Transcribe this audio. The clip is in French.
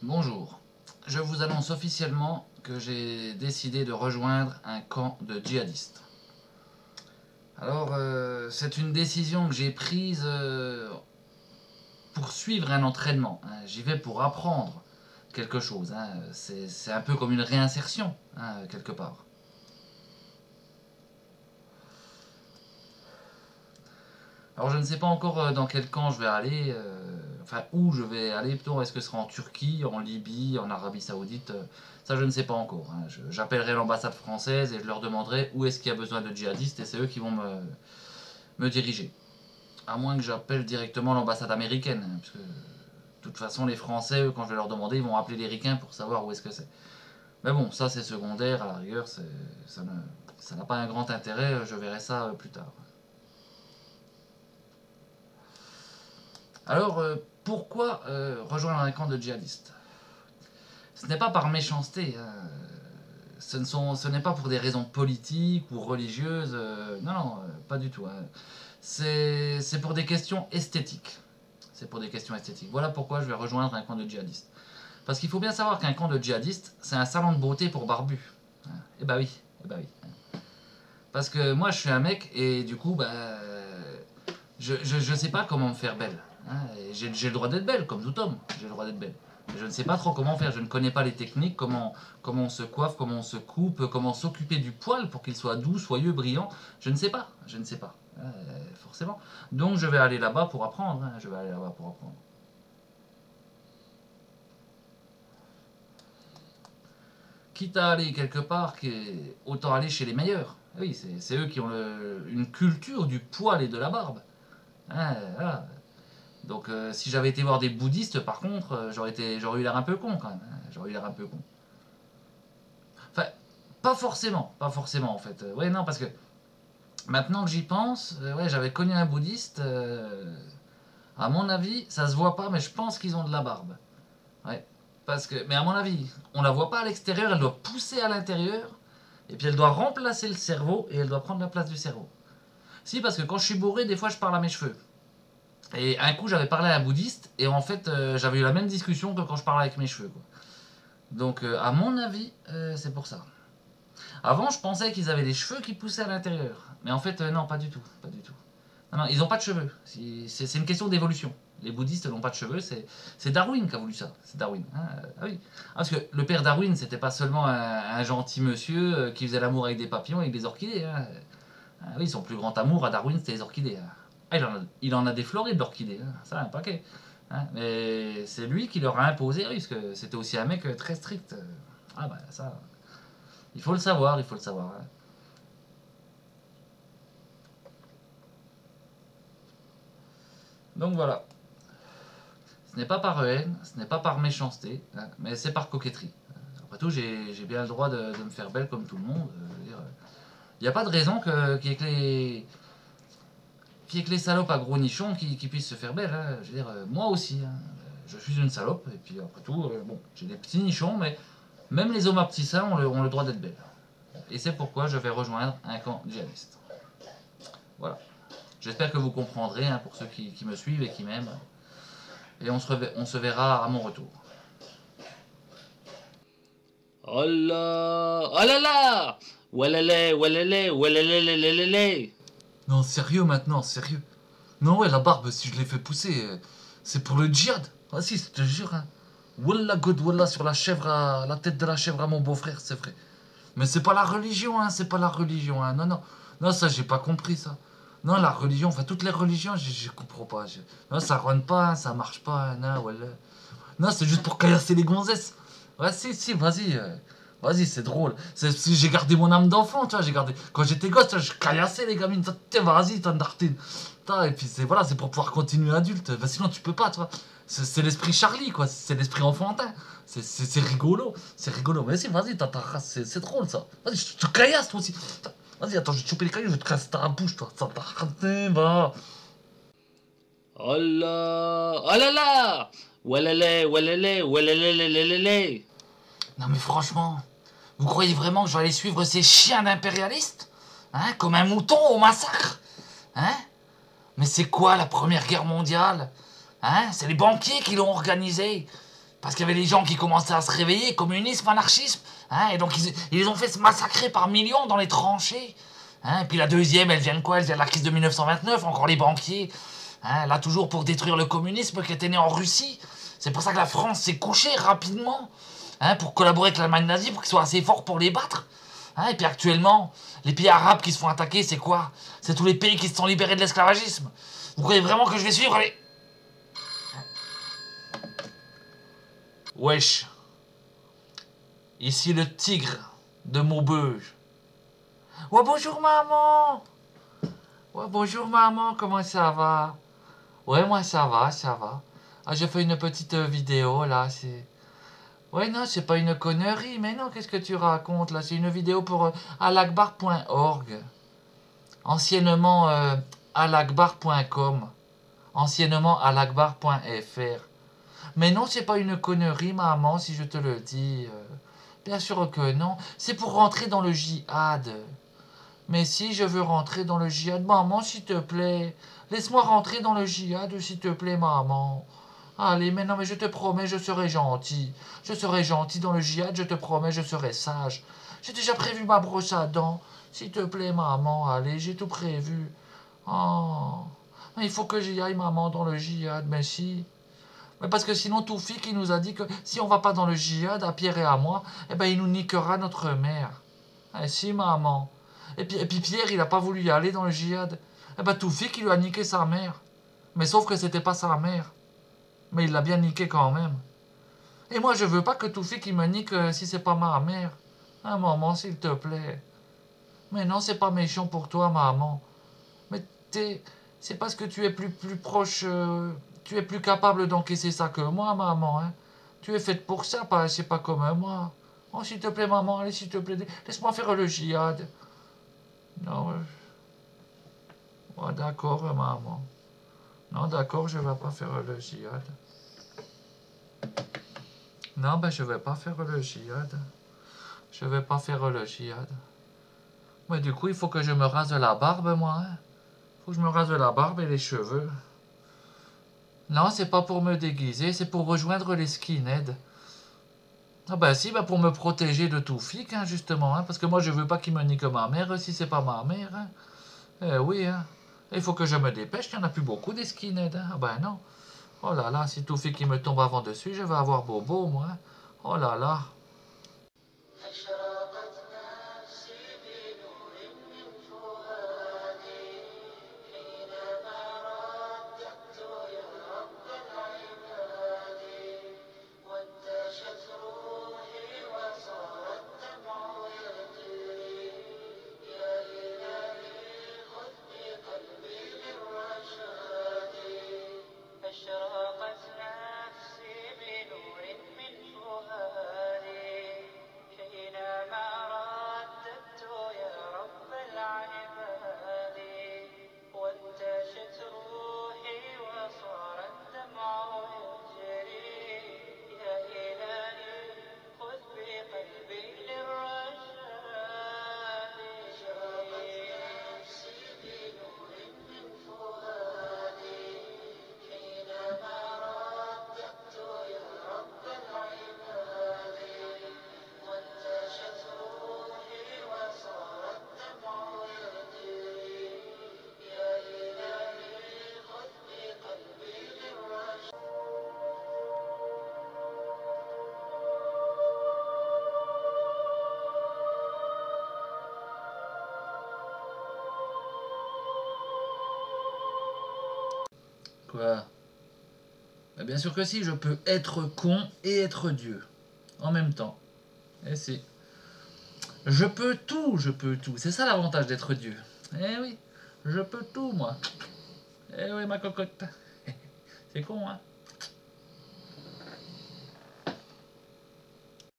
Bonjour, je vous annonce officiellement que j'ai décidé de rejoindre un camp de djihadistes. Alors, c'est une décision que j'ai prise pour suivre un entraînement. J'y vais pour apprendre quelque chose. C'est un peu comme une réinsertion, quelque part. Alors, je ne sais pas encore dans quel camp je vais aller, enfin où je vais aller plutôt. Est-ce que ce sera en Turquie, en Libye, en Arabie Saoudite? Ça, je ne sais pas encore. J'appellerai l'ambassade française et je leur demanderai où est-ce qu'il y a besoin de djihadistes et c'est eux qui vont me diriger. À moins que j'appelle directement l'ambassade américaine, parce que de toute façon, les Français, eux, quand je vais leur demander, ils vont appeler les Ricains pour savoir où est-ce que c'est. Mais bon, ça c'est secondaire, à la rigueur, ça n'a pas un grand intérêt, je verrai ça plus tard. Alors, pourquoi rejoindre un camp de djihadistes? Ce n'est pas par méchanceté, ce n'est pas pour des raisons politiques ou religieuses, non, pas du tout. C'est pour des questions esthétiques. C'est pour des questions esthétiques. Voilà pourquoi je vais rejoindre un camp de djihadistes. Parce qu'il faut bien savoir qu'un camp de djihadistes, c'est un salon de beauté pour barbus. Eh bah oui, eh bah oui. Parce que moi, je suis un mec et du coup, je sais pas comment me faire belle. J'ai le droit d'être belle, comme tout homme. J'ai le droit d'être belle. Je ne sais pas trop comment faire, je ne connais pas les techniques, comment on se coiffe, comment on se coupe, comment s'occuper du poil pour qu'il soit doux, soyeux, brillant. Je ne sais pas, forcément. Donc je vais aller là-bas pour apprendre, je vais aller là-bas pour apprendre. Quitte à aller quelque part, autant aller chez les meilleurs. Oui, c'est eux qui ont une culture du poil et de la barbe. Voilà. Donc si j'avais été voir des bouddhistes, par contre, j'aurais eu l'air un peu con quand même. J'aurais eu l'air un peu con. Enfin, pas forcément en fait. Ouais, non, parce que maintenant que j'y pense, ouais, j'avais connu un bouddhiste. À mon avis, ça se voit pas, mais je pense qu'ils ont de la barbe. Ouais. Mais à mon avis, on la voit pas à l'extérieur, elle doit pousser à l'intérieur, et puis elle doit remplacer le cerveau, et elle doit prendre la place du cerveau. Si, parce que quand je suis bourré, des fois je parle à mes cheveux. Et un coup, j'avais parlé à un bouddhiste, et en fait, j'avais eu la même discussion que quand je parlais avec mes cheveux, quoi. Donc, à mon avis, c'est pour ça. Avant, je pensais qu'ils avaient des cheveux qui poussaient à l'intérieur. Mais en fait, non, pas du tout. Pas du tout. Non, ils n'ont pas de cheveux. C'est une question d'évolution. Les bouddhistes n'ont pas de cheveux. C'est Darwin qui a voulu ça. C'est Darwin. Ah oui. Parce que le père Darwin, c'était pas seulement un gentil monsieur qui faisait l'amour avec des papillons et avec des orchidées. Ah oui, son plus grand amour à Darwin, c'était les orchidées. Il en a défloré de l'orchidée. Ça, un paquet. Mais c'est lui qui leur a imposé, oui, parce que c'était aussi un mec très strict. Ah bah ça, il faut le savoir, il faut le savoir. Donc voilà. Ce n'est pas par haine, ce n'est pas par méchanceté, mais c'est par coquetterie. Après tout, j'ai bien le droit de me faire belle comme tout le monde. Il n'y a pas de raison qu'il y ait que les salopes à gros nichons qui puissent se faire belle. Je veux dire, moi aussi, je suis une salope, et puis après tout, bon, j'ai des petits nichons, mais même les hommes à petits seins ont le droit d'être belles. Et c'est pourquoi je vais rejoindre un camp djihadiste. Voilà. J'espère que vous comprendrez, pour ceux qui me suivent et qui m'aiment. Et on se verra à mon retour. Oh là, oh là là, oualala, oualala, oualalalala. Non, sérieux maintenant, sérieux. Non, ouais, la barbe, si je l'ai fait pousser, c'est pour le djihad. Ah si, je te jure. Wallah god, wallah, sur la tête de la chèvre à mon beau-frère, c'est vrai. Mais c'est pas la religion, c'est pas la religion, Non, non. Non, ça, j'ai pas compris, ça. Non, la religion, enfin, toutes les religions, je comprends pas. Non, ça run pas, ça marche pas, non, wallah. Non, c'est juste pour caillasser les gonzesses. Ouais, si, vas-y. Vas-y, c'est drôle. J'ai gardé mon âme d'enfant, tu vois. Quand j'étais gosse, tu vois, je caillassais les gamines. Tiens, vas-y, t'en dartine. Et puis voilà, c'est pour pouvoir continuer adulte. Sinon, tu peux pas, tu vois. C'est l'esprit Charlie, quoi. C'est l'esprit enfantin. C'est rigolo. C'est rigolo. Mais si, vas-y, t'as ta race. C'est drôle, ça. Vas-y, je te caillasse, toi aussi. Vas-y, attends, je vais te choper les cailloux, je vais te casser ta bouche, toi. Ça t'a raté, va. Oh là, oh là là, oualala, oualala, oualalalala. Non mais franchement, vous croyez vraiment que je vais aller suivre ces chiens d'impérialistes, comme un mouton au massacre, Mais c'est quoi la Première Guerre mondiale, C'est les banquiers qui l'ont organisée. Parce qu'il y avait des gens qui commençaient à se réveiller, communisme, anarchisme, hein, et donc ils les ont fait se massacrer par millions dans les tranchées. Hein, et puis la deuxième, elle vient de quoi? Elle vient de la crise de 1929, encore les banquiers. Hein, là, toujours pour détruire le communisme qui était né en Russie. C'est pour ça que la France s'est couchée rapidement, hein, pour collaborer avec l'Allemagne nazie, pour qu'ils soient assez forts pour les battre. Hein, et puis actuellement, les pays arabes qui se font attaquer, c'est quoi? C'est tous les pays qui se sont libérés de l'esclavagisme. Vous croyez vraiment que je vais suivre les... Wesh. Ici le tigre de Maubeuge. Ouais, bonjour maman. Ouais, bonjour maman, comment ça va? Ouais, moi ça va, ça va. Ah, j'ai fait une petite vidéo là, c'est... Ouais, non, c'est pas une connerie, mais non, qu'est-ce que tu racontes là? C'est une vidéo pour alakbar.org. Anciennement alakbar.com. Anciennement alakbar.fr. Mais non, c'est pas une connerie, maman, si je te le dis. Bien sûr que non. C'est pour rentrer dans le djihad. Mais si je veux rentrer dans le djihad, maman, s'il te plaît. Laisse-moi rentrer dans le djihad, s'il te plaît, maman. Allez, mais non, mais je te promets, je serai gentil. Je serai gentil dans le djihad, je te promets, je serai sage. J'ai déjà prévu ma brosse à dents. S'il te plaît, maman, allez, j'ai tout prévu. Oh, il faut que j'y aille, maman, dans le djihad, mais si... Mais parce que sinon, Toufik, il nous a dit que si on va pas dans le djihad, à Pierre et à moi, eh ben, il nous niquera notre mère. Eh si, maman. Et puis Pierre, il a pas voulu y aller dans le djihad. Eh ben, Toufik, il lui a niqué sa mère. Mais sauf que c'était pas sa mère. Mais il l'a bien niqué quand même. Et moi, je veux pas que Toufik, il me nique si c'est pas ma mère. Hein, maman, s'il te plaît. Mais non, c'est pas méchant pour toi, maman. Mais c'est parce que tu es plus proche... Tu es plus capable d'encaisser ça que moi, maman. Hein. Tu es faite pour ça, c'est pas comme moi. Oh, s'il te plaît, maman, allez, s'il te plaît, laisse-moi faire le djihad. Non, ouais, d'accord, maman. Non, d'accord, je vais pas faire le djihad. Non, ben, je vais pas faire le djihad. Je vais pas faire le djihad. Mais du coup, il faut que je me rase la barbe, moi. Hein. Faut que je me rase la barbe et les cheveux. Non, c'est pas pour me déguiser, c'est pour rejoindre les skinheads. Ah bah si, bah pour me protéger de Toufik, hein, justement, hein, parce que moi je veux pas qu'il me nique ma mère si c'est pas ma mère. Hein. Eh oui, hein. Il faut que je me dépêche, il n'y en a plus beaucoup des skinheads. Hein. Ah bah non. Oh là là, si Toufik il me tombe avant dessus, je vais avoir bobo, moi. Hein. Oh là là. Quoi? Bah bien sûr que si, je peux être con et être Dieu. En même temps. Eh si. Je peux tout, je peux tout. C'est ça l'avantage d'être Dieu. Eh oui, je peux tout, moi. Eh oui, ma cocotte. C'est con, hein.